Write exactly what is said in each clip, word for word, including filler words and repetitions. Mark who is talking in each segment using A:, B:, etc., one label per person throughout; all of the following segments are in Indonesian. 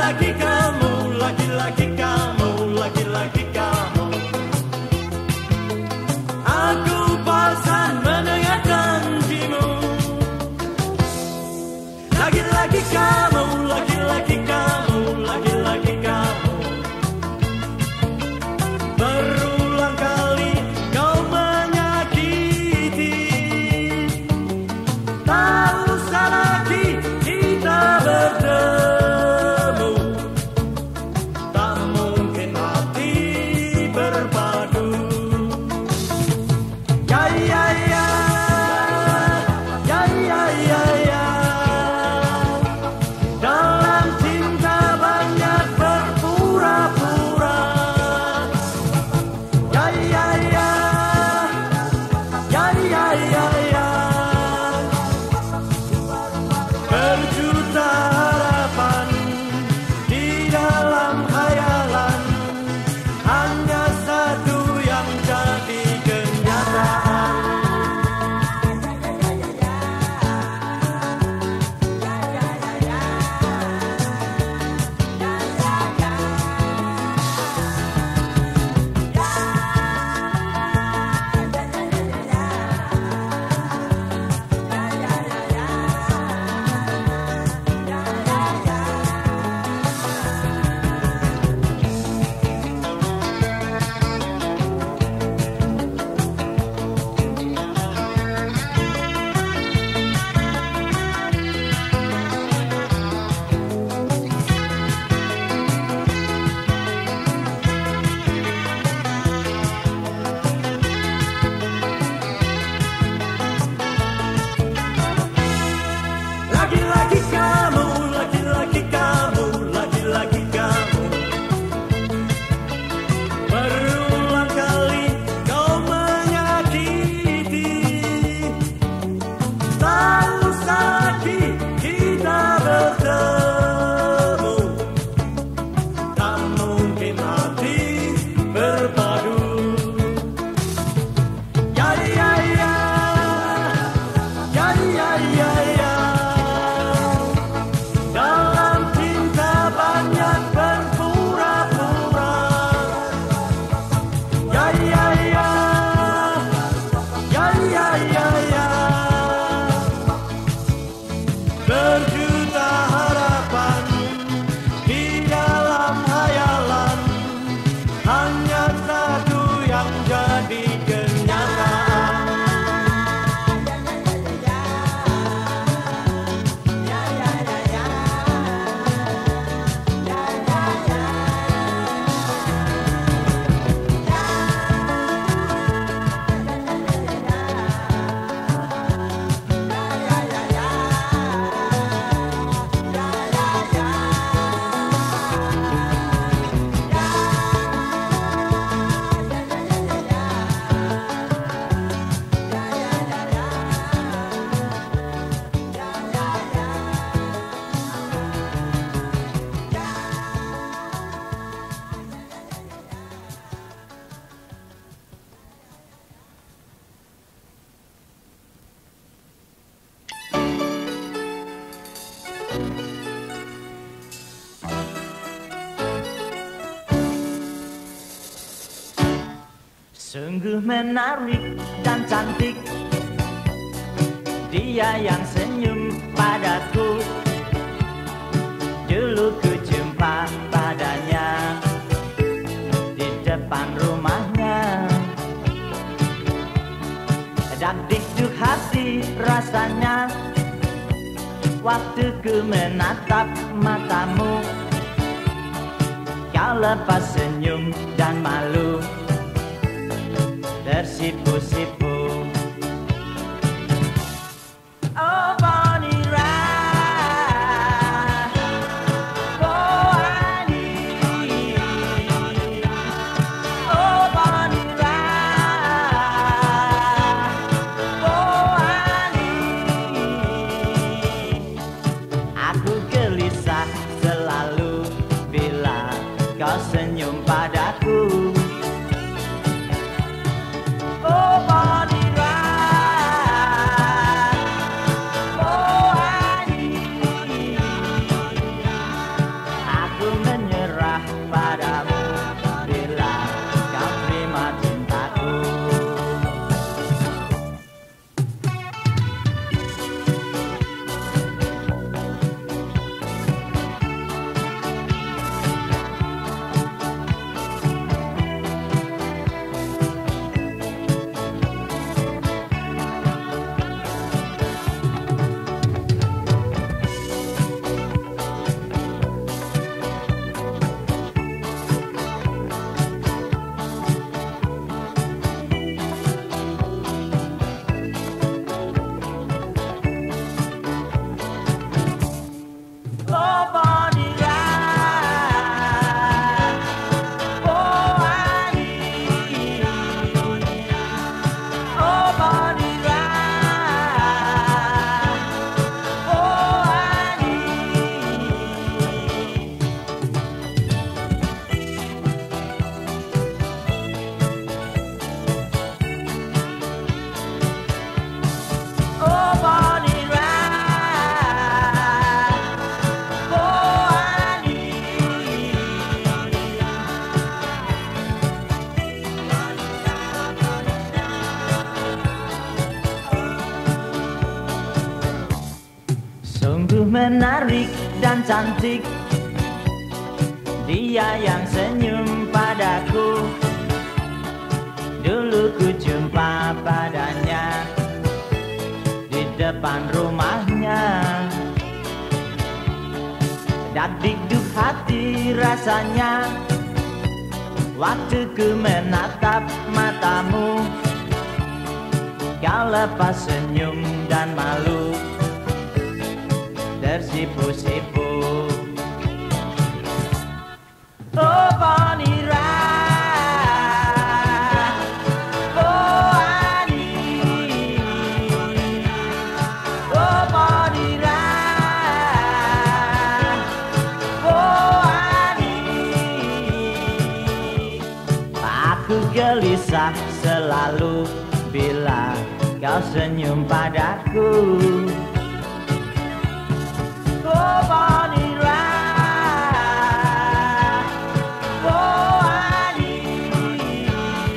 A: Laki-laki kamu, laki-laki kamu, laki-laki kamu. Aku bosan mendengar janjimu. Laki-laki kamu, laki-laki kamu, laki-laki kamu. Berulang kali kau menyakiti. Tak usah lagi kita bertemu. Tak mungkin hati berpadu. Ya ya ya, ya ya ya ya. Dalam cinta banyak berpura-pura. Ya ya ya, ya ya ya ya. Berjuta harapan di dalam khayalan, hanya satu yang jadi kenyataan. Laki-laki kamu, laki-laki kamu, laki-laki kamu. Berulang kali kau menyakiti. Tak usah lagi kita bertemu. Tak mungkin hati berpadu. Ya ya ya, ya ya ya ya. Dalam cinta banyak berpura-pura. Ya ya ya, ya ya ya ya. Berjuta harapan di dalam hayalan, hanya satu yang jadi kenyataan.
B: Sungguh menarik dan cantik dia yang senyum padaku. Dulu ku jumpa padanya di depan rumahnya. Dak-dikduk hati rasanya waktu ku menatap matamu. Kau lepas senyum dan malu tersipu-sipu. Oh Bonira, Boani, oh Bonira, Boani. Aku gelisah selalu bila kau senyum padaku. Oh, Sungguh menarik dan cantik, dia yang senyum padaku. Dulu ku jumpa padanya di depan rumahnya. Dakdikduk hati rasanya waktu ku menatap matamu. Kau lepas senyum dan malu, tersipu-sipu. Oh Bonnie Raitt, oh Annie, oh Bonnie Raitt, oh Annie. Aku gelisah selalu bila kau senyum padaku. Oh Bonnie Raitt, oh Annie,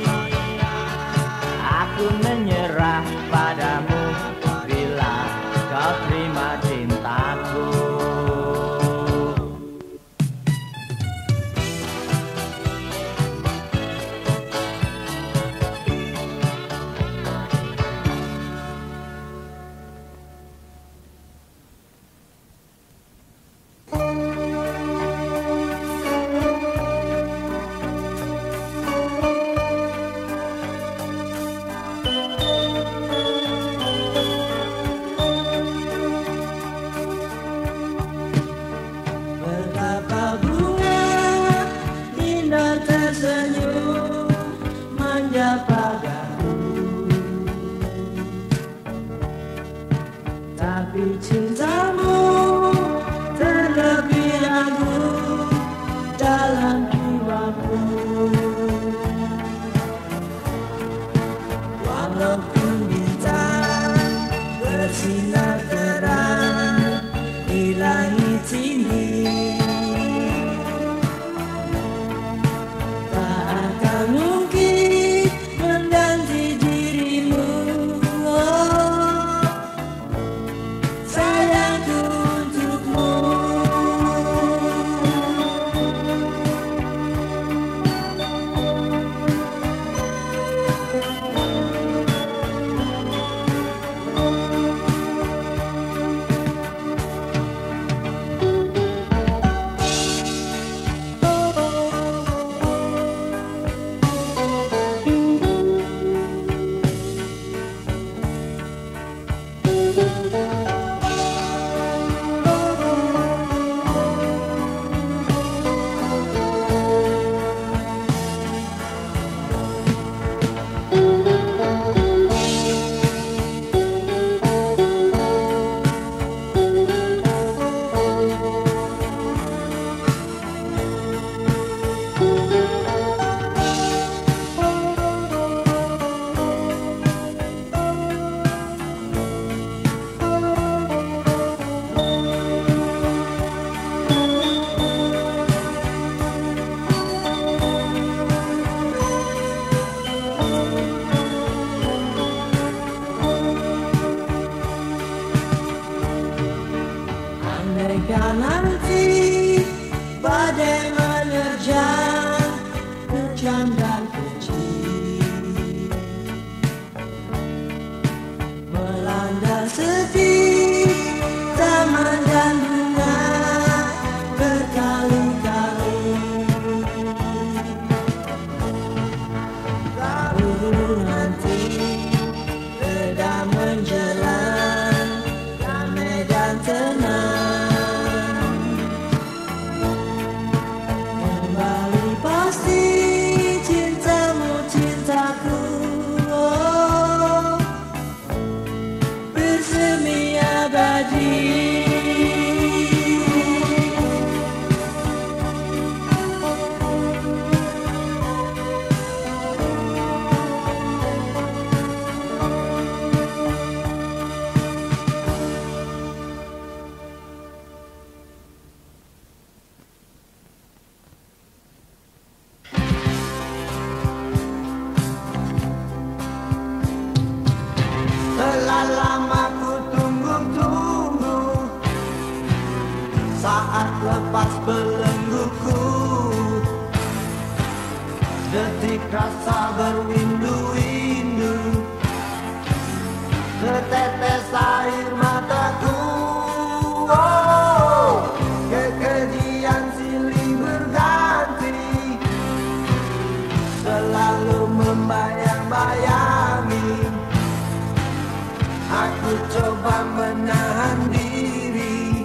B: aku menyerah padamu bila kau terima cintaku.
A: Telah lama ku tunggu-tunggu lepas belengguku, detik rasa berwindu-windu, setetes air mataku. Oh, kekejian silih berganti, selalu membayang-bayangi. Aku coba menahan diri,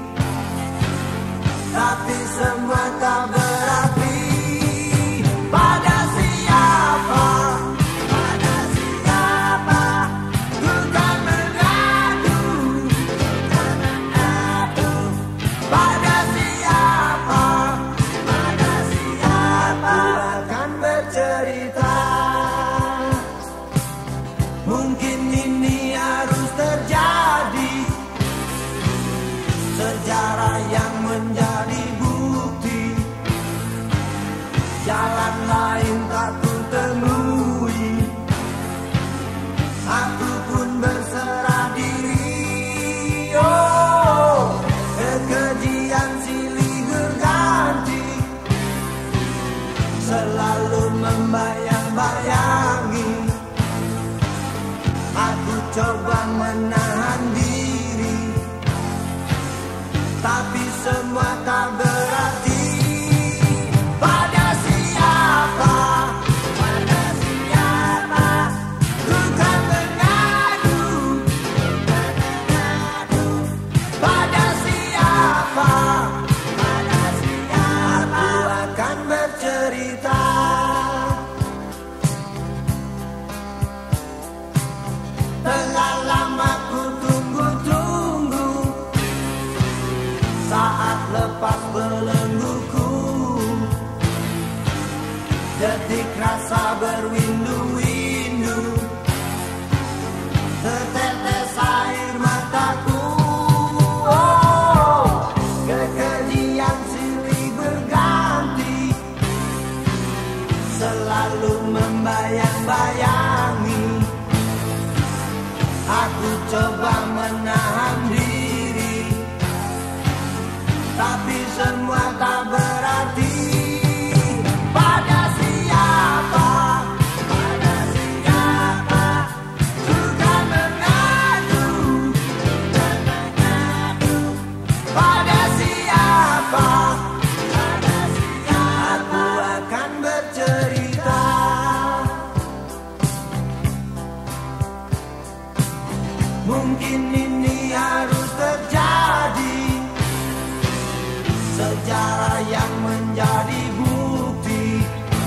A: tapi semua tak berarti. Pada siapa, pada siapa ku kan mengadu, kan mengadu. Pada siapa, pada siapa ku akan bercerita. Mungkin ini harus terjadi, sejarah yang menjadi bukti. Jalan lain tak ku temui, aku pun berserah diri. Oh, kekejian silih berganti, selalu membayang-bayangi. Aku coba menahan diri, tapi semua tak berarti. Pada siapa, pada siapa ku kan mengadu, kan mengadu. Pada siapa, pada siapa aku akan bercerita. Telah lama ku tunggu-tunggu, saat lepas belengguku, detik rasa berwindu-windu, setetes air mataku. Oh, kekejian silih berganti, selalu membayang-bayangi. Aku coba menahan diri, tapi semua tak berarti. Pada siapa, pada siapa ku kan mengadu, kan mengadu. Pada siapa, pada siapa aku akan bercerita. Mungkin ini harus terjadi, sejarah yang menjadi bukti.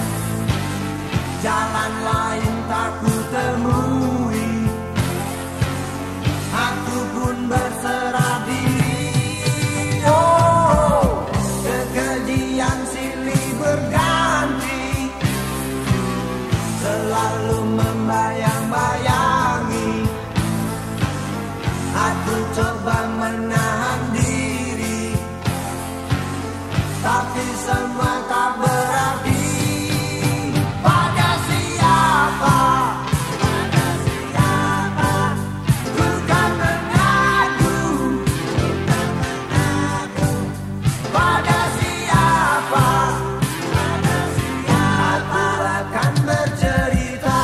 A: Jalan lain tak ku temui, aku pun berserah diri. Oh, kekejian silih berganti, selalu membayang-bayangi. Aku coba menahan diri, tapi semua tak berarti. Pada siapa, pada siapa ku kan mengadu, kan mengadu. Pada siapa, pada siapa aku akan bercerita.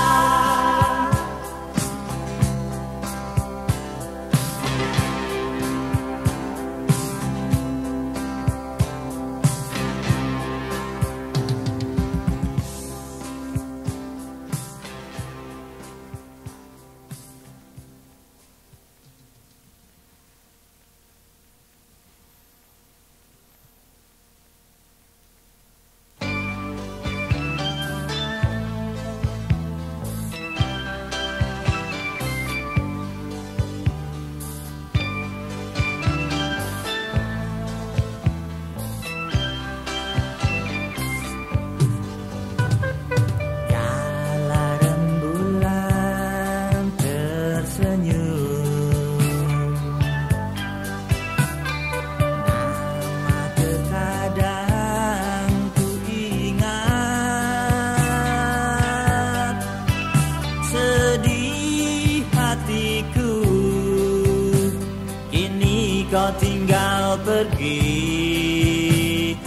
B: kau tinggal pergi.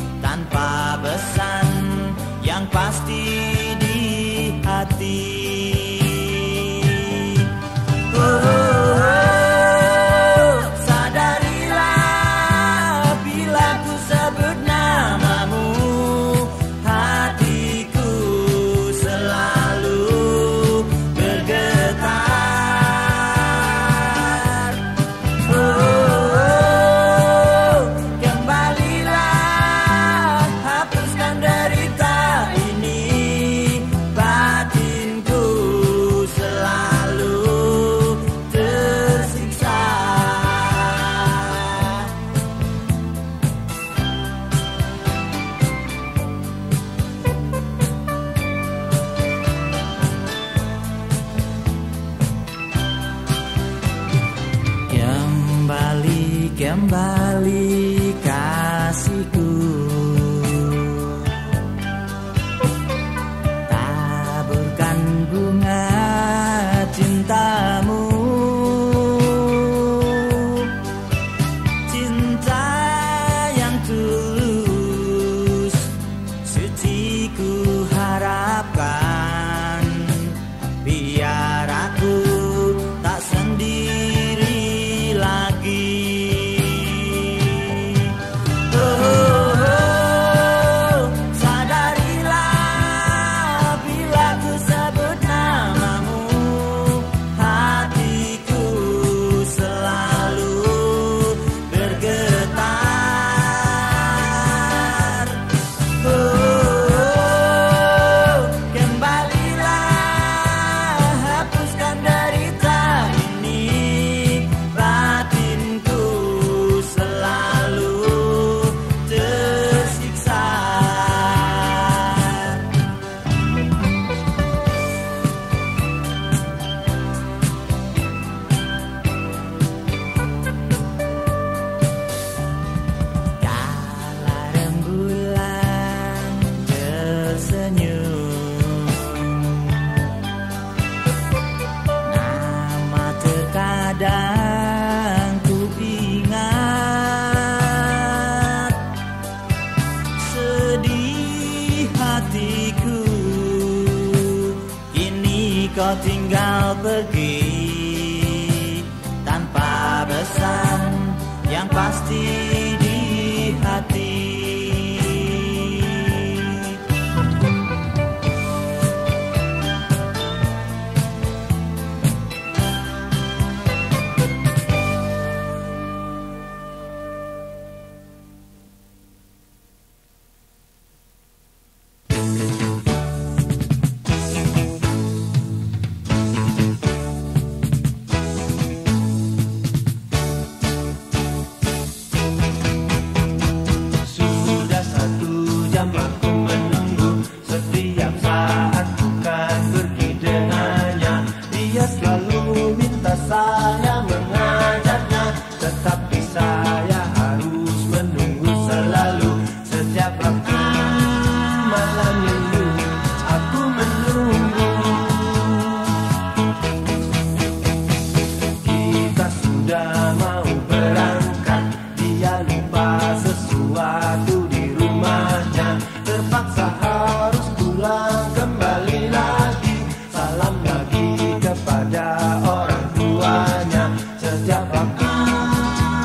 B: yang pasti di hati. Oh, oh, oh, sadarilah bila ku sebut namamu, hatiku selalu bergetar. Oh, oh, oh, kembalilah, hapuskan derita ini, batinku selalu tersiksa. Kembali, kembali kasihku, taburkan bunga cintamu, cinta yang tulus, suci ku harapkan, biar aku tak sendiri lagi. Oh, oh, oh, sadarilah bila ku sebut namamu, hatiku selalu bergetar. Oh, oh, oh, kembalilah, hapuskan derita ini, batinku selalu tersiksa. Kala rembulan tersenyum, nama terkadang ku ingat, sedih hatiku, kini kau tinggal pergi tanpa pesan yang pasti di hati. Sudah satu jam aku menunggu, setiap saat bukan pergi dengannya. Dia selalu minta saya mengajaknya, tetapi saya harus menunggu selalu. Setiap waktu malam minggu aku menunggu. Kita sudah mau berangkat, dia lupa sesuatu di rumahnya, terpaksa harus pulang kembali lagi, salam lagi kepada orang tuanya. Setiap waktu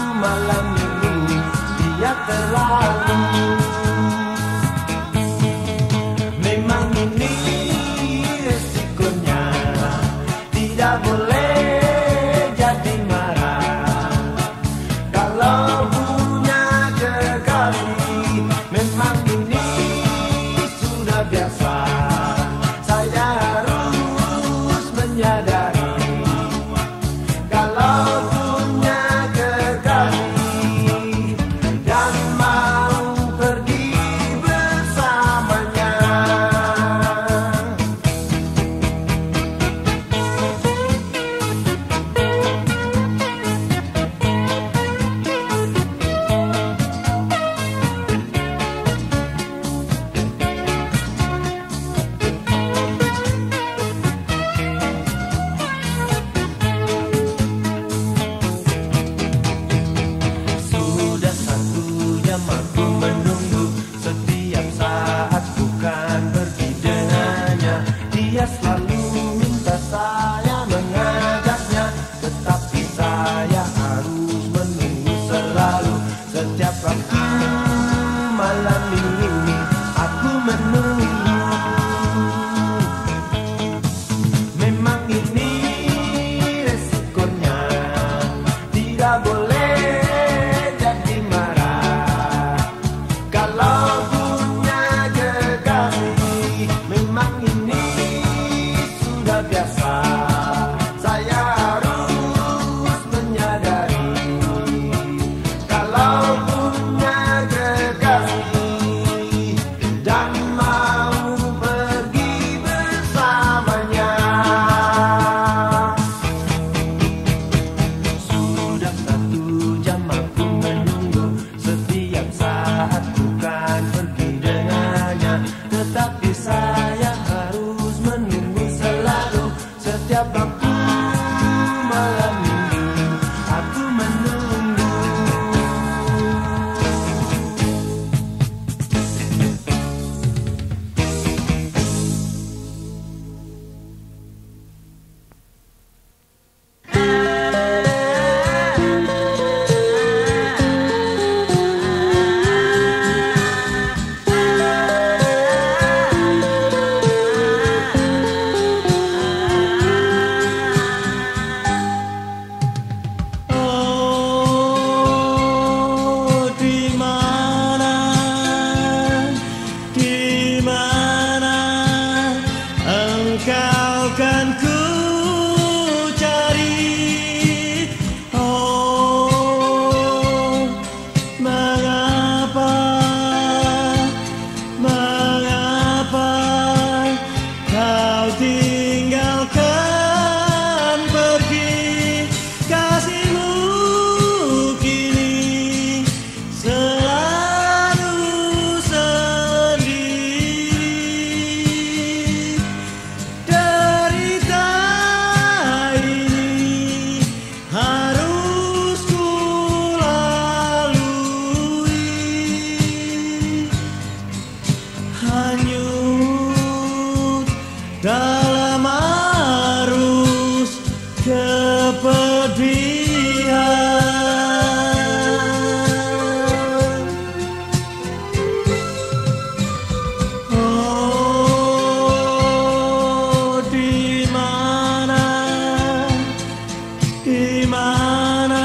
A: di mana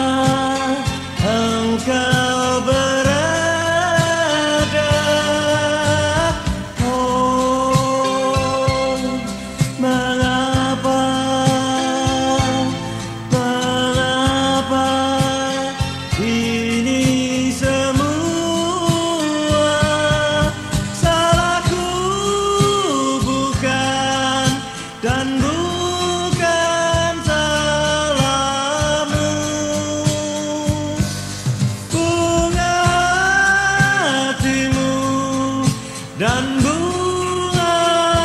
A: engkau berada. Oh, mengapa, mengapa ini semua salahku bukan, dan bukan salahmu. Bunga hatimu dan bunga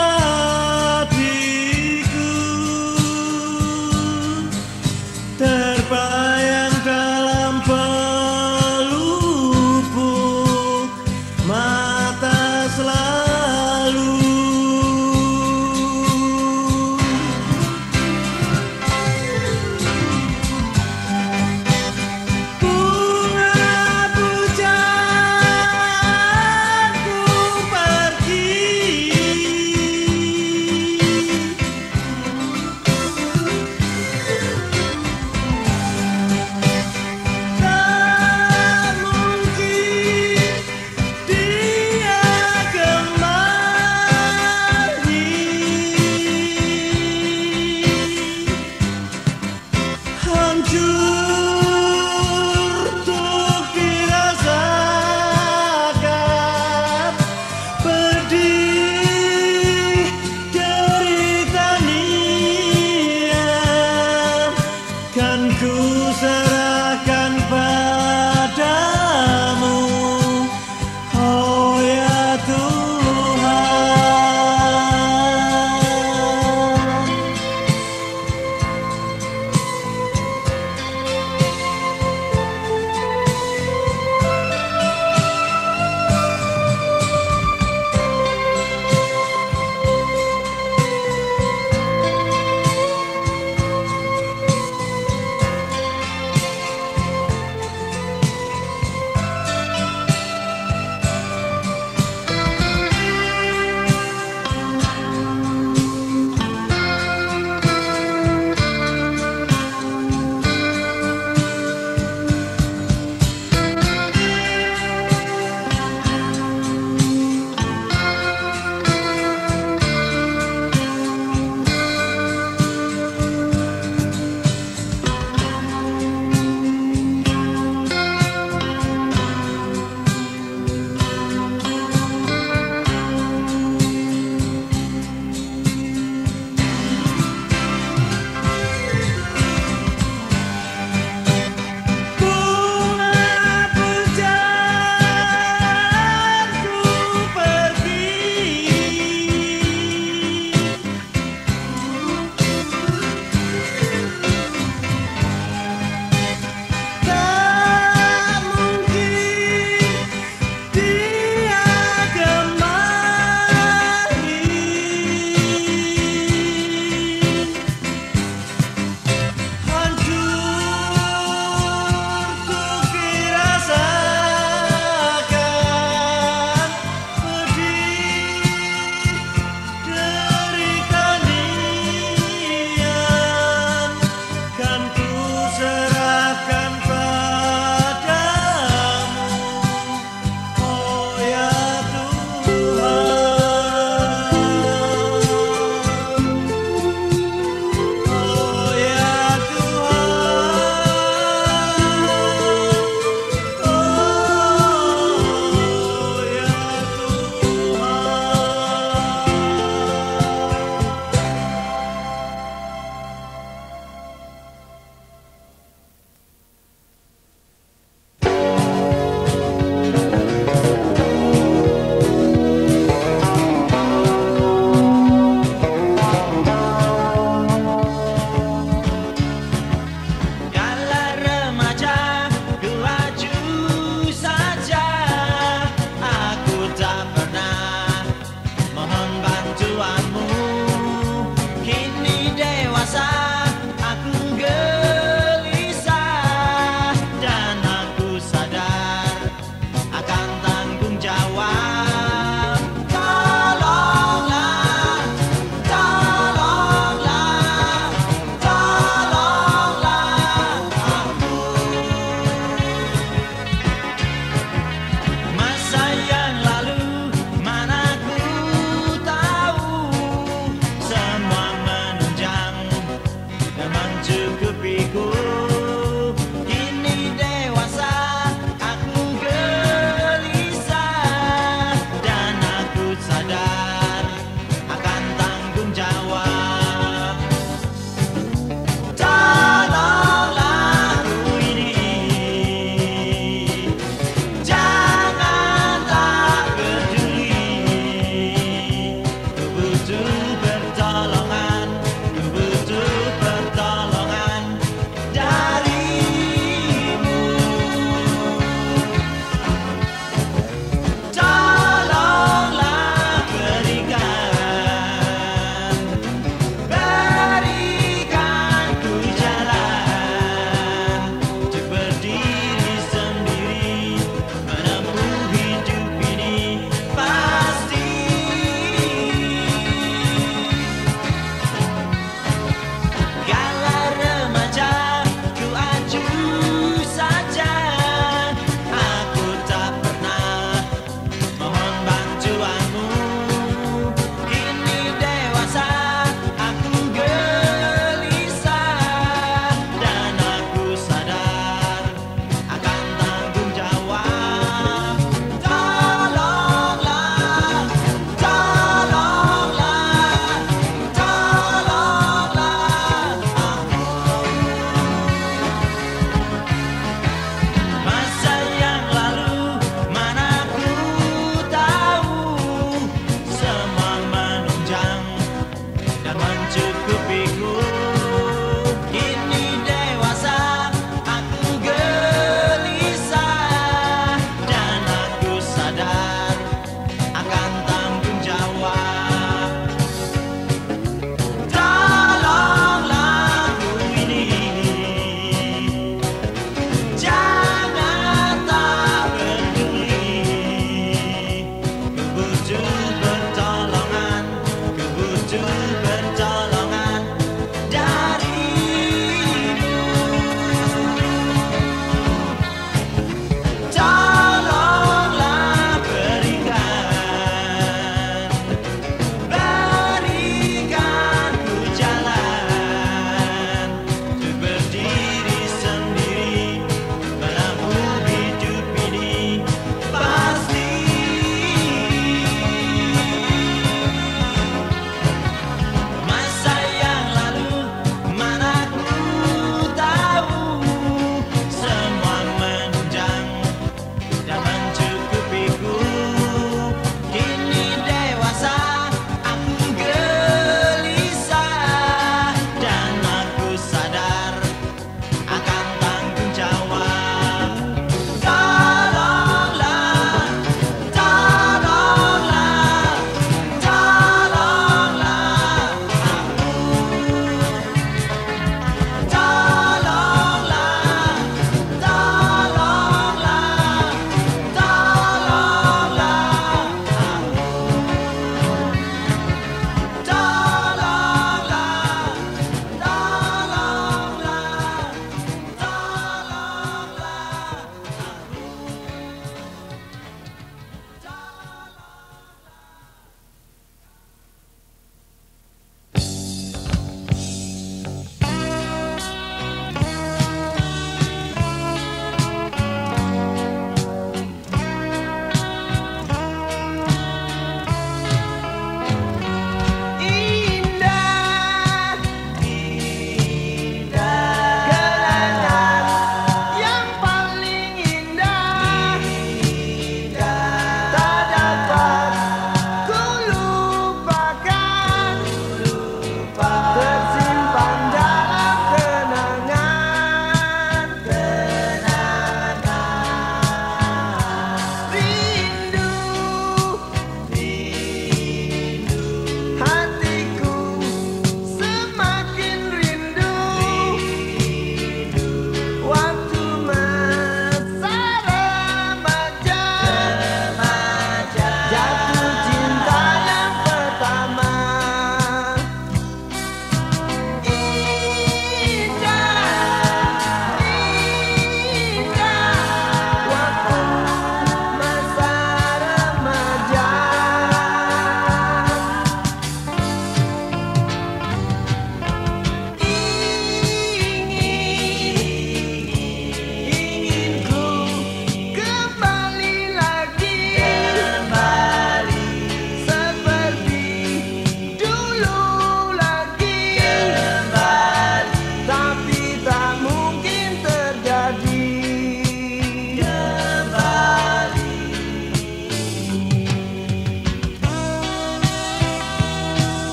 A: hatiku terbayang dalam pelupuk mata selalu. Bunga pujaanku pergi, tak mungkin dia kembali. Hancur untuk dirasakan, pedih derita niat, kan ku serahkan padamu, oh ya Tuhan.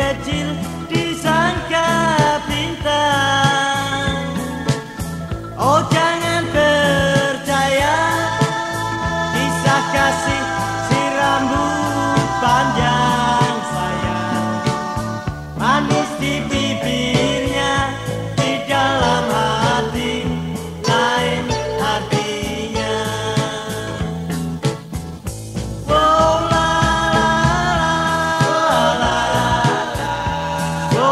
B: kecil disangka bintang. Oh jangan percaya kisah kasih si rambut panjang sayang. Manis di bibirnya, di dalam hati lain artinya. Oh la la la la, oh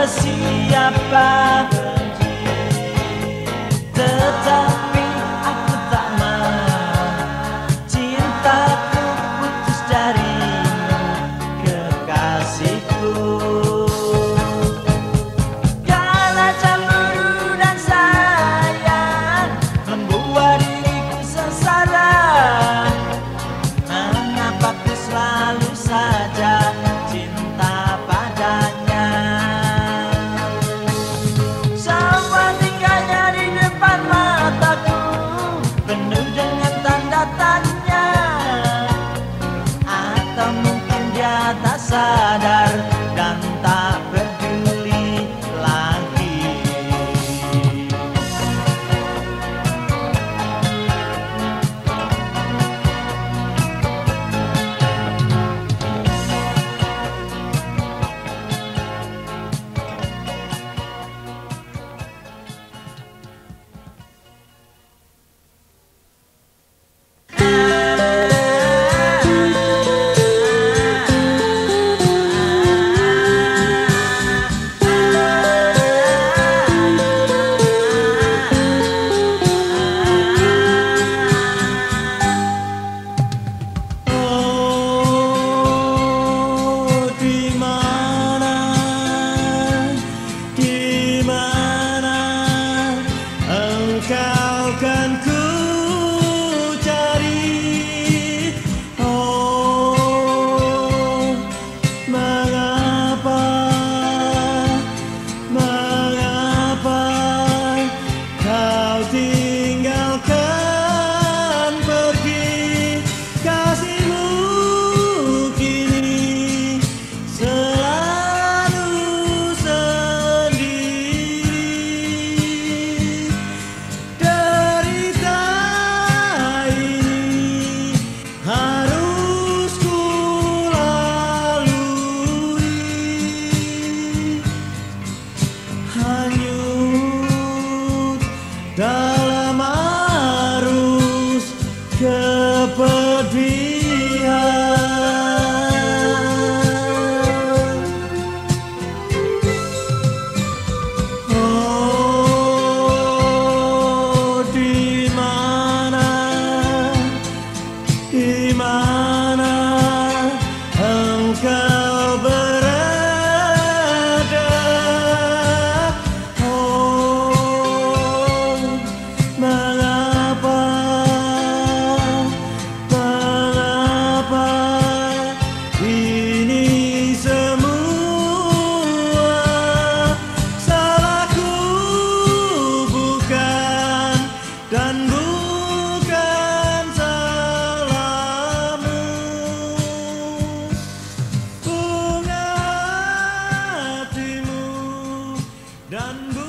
B: siapa benci, tetapi aku tak mau cintaku putus darimu, kekasihku. Karena cemburu dan sayang membuat diriku sengsara. Mengapa ku selalu saja cinta padanya? Semua tinggalnya di depan mataku, penuh dengan tanda tanya. Atau mungkin dia tak sadar dan tak peduli lagi.
A: Dalam arus kepedihan. Oh, di mana, di mana engkau berada? Mengapa, mengapa ini semua salahku? Bukan dan bukan salahmu. Bunga hatimu dan